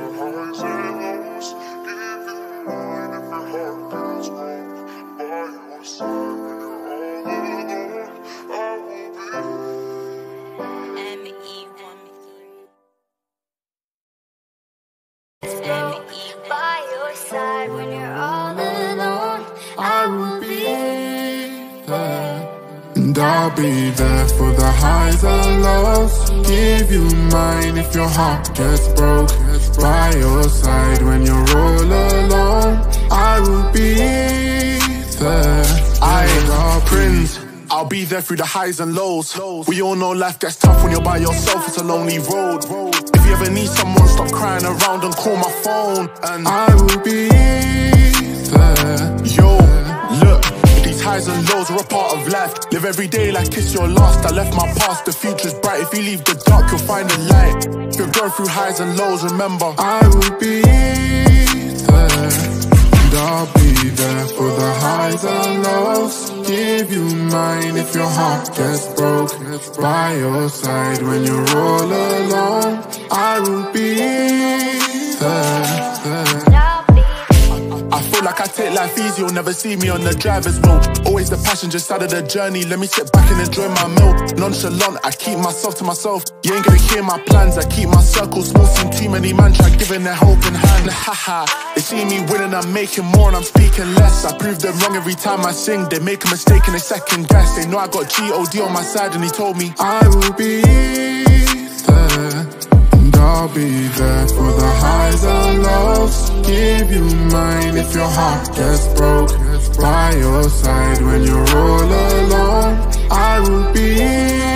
By your side when you're all alone. I will be there. And I'll be there for the highs and lows. Give you mine if your heart gets broke. By your side when you're all alone. I will be there. I, Prinz, I'll be there through the highs and lows. We all know life gets tough when you're by yourself, it's a lonely road. If you ever need someone, stop crying around and call my phone. And I will be there. Yo, look, these highs and lows are a part of life. Live every day like it's your last. I left my past, the future's bright. If you leave the dark, you'll find the light. If you're going through highs and lows, remember I will be there. And I'll be there for the highs and lows. Give you mine if your heart gets broke. By your side when you're all alone. I will be there, there. I feel like I take life easy, you'll never see me on the driver's wheel. Always the passenger side of the journey, let me sit back and enjoy my meal. Nonchalant, I keep myself to myself. You ain't gonna hear my plans, I keep my circle small. Seen too many man try giving their helping hand. Haha, they see me winning, I'm making more and I'm speaking less. I prove them wrong every time I sing, they make a mistake and they second guess. They know I got G O D on my side and he told me I will be there. And I'll be there for the highs and lows. Give you mine if your heart gets broke. By your side when you're all alone. I will be